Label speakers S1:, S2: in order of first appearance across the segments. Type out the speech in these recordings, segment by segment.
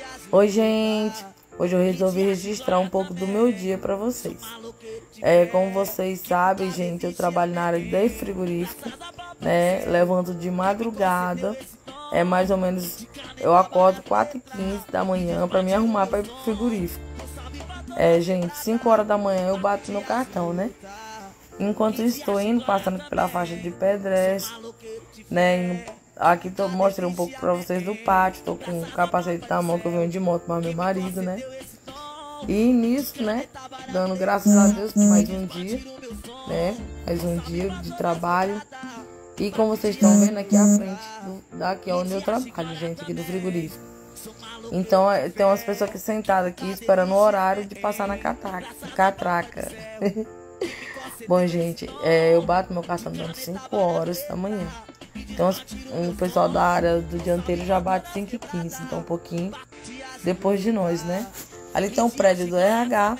S1: Oi, gente. Hoje eu resolvi registrar um pouco do meu dia para vocês. Como vocês sabem, gente, eu trabalho na área de frigorífico, né? Levanto de madrugada. Mais ou menos, eu acordo 4h15 da manhã para me arrumar para ir pro frigorífico. Gente, 5 horas da manhã eu bato no cartão, né? Enquanto estou indo, passando pela faixa de pedestre, né? Aqui mostrei um pouco pra vocês do pátio. Tô com o capacete na mão, que eu venho de moto para meu marido, né? E nisso, né? Dando graças a Deus por mais um dia, né? Mais um dia de trabalho. E como vocês estão vendo aqui à frente, daqui é onde eu trabalho, gente, aqui do frigorífico. Então, tem umas pessoas aqui sentadas aqui esperando o horário de passar na catraca. Bom, gente, eu bato meu cartão dando 5 horas da manhã. Então, o pessoal da área do dianteiro já bate 5h15, então um pouquinho depois de nós, né? Ali tem um prédio do RH,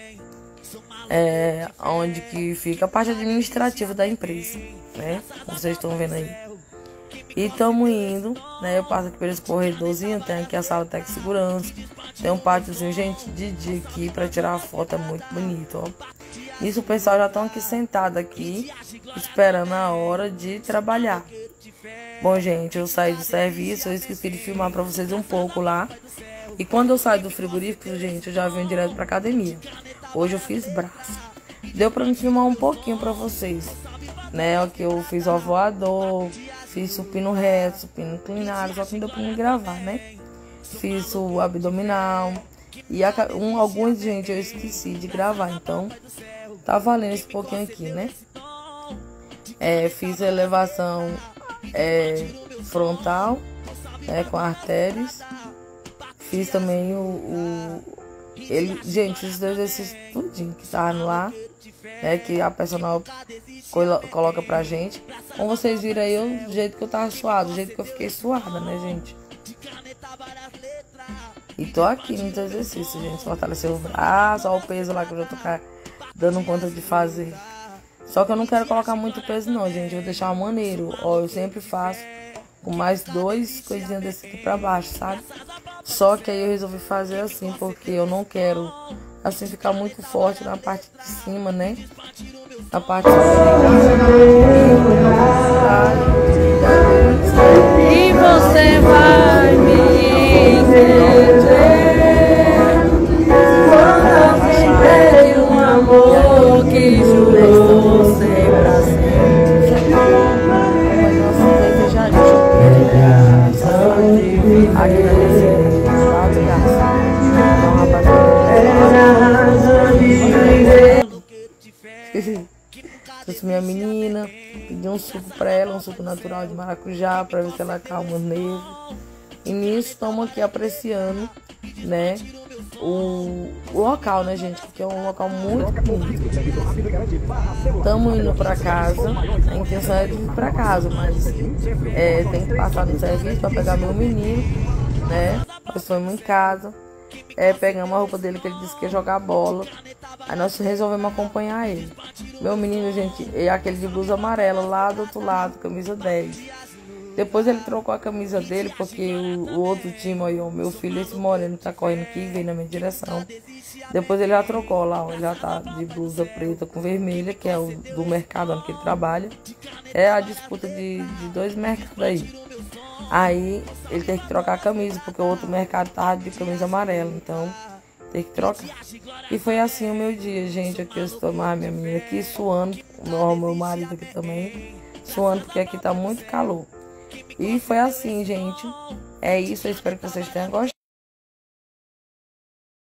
S1: onde que fica a parte administrativa da empresa, né? Como vocês estão vendo aí. E estamos indo, né? Eu passo aqui pelos corredorzinhos, tem aqui a sala de segurança, tem um pátiozinho, gente, de dia aqui para tirar foto, é muito bonito, ó. Isso, o pessoal já estão aqui sentado aqui, esperando a hora de trabalhar. Bom, gente, eu saí do serviço, eu esqueci de filmar para vocês um pouco lá. E quando eu saio do frigorífico, gente, eu já venho direto pra academia. Hoje eu fiz braço. Deu pra me filmar um pouquinho pra vocês, né? Aqui eu fiz o voador, fiz supino reto, supino inclinado, só que não deu pra me gravar, né? Fiz o abdominal. E alguns, gente, eu esqueci de gravar, então tá valendo esse pouquinho aqui, né? Fiz a elevação frontal, com artérias. Fiz também gente, esses dois exercícios tudinho que tá lá, que a personal coloca pra gente. Como vocês viram aí, o jeito que eu tava suado, o jeito que eu fiquei suada, né, gente? E tô aqui nos exercícios, gente. Fortalecer o braço, olha o peso lá que eu já tô dando conta de fazer. Só que eu não quero colocar muito peso não, gente. Eu vou deixar maneiro. Ó, eu sempre faço com mais 2 coisinhas desse aqui pra baixo, sabe? Só que aí eu resolvi fazer assim, porque eu não quero, assim, ficar muito forte na parte de cima, né? Na parte de cima. E você vai me entender quando eu tiver um amor que jurou ser pra sempre. Mas nós desejaríamos aqui na descida. Trouxe minha menina, pedi um suco pra ela, um suco natural de maracujá, pra ver se ela acalma os nervos. E nisso estamos aqui apreciando, né, o local, né, gente, porque é um local muito bonito. Estamos indo pra casa, a intenção é de ir pra casa, mas tem que passar no serviço pra pegar meu menino, né? Nós fomos em casa, pegamos a roupa dele que ele disse que ia jogar bola. Aí nós resolvemos acompanhar ele. Meu menino, gente, é aquele de blusa amarela lá do outro lado, camisa 10. Depois ele trocou a camisa dele, porque o outro time aí, o meu filho, esse moreno, tá correndo aqui e veio na minha direção. Depois ele já trocou lá, ó, ele já tá de blusa preta com vermelha, que é o do mercado onde ele trabalha. É a disputa de 2 mercados aí. Aí ele tem que trocar a camisa, porque o outro mercado tava de camisa amarela, então tem que trocar. E foi assim o meu dia, gente. Aqui eu estou mais minha menina aqui suando, o meu marido aqui também suando, porque aqui tá muito calor. E foi assim, gente. É isso, eu espero que vocês tenham gostado.